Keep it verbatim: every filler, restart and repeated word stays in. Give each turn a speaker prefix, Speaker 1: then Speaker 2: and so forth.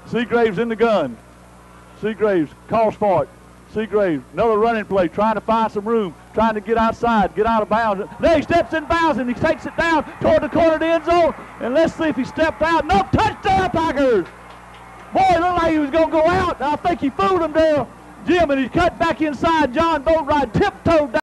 Speaker 1: Seagraves in the gun. Seagraves calls for it. Seagraves, another running play, trying to find some room, trying to get outside, get out of bounds. There he steps in bounds and he takes it down toward the corner of the end zone. And let's see if he stepped out. No, touchdown, Tigers! Boy, it looked like he was going to go out. I think he fooled him there, Jim, and he cut back inside. John Boatright tiptoed down.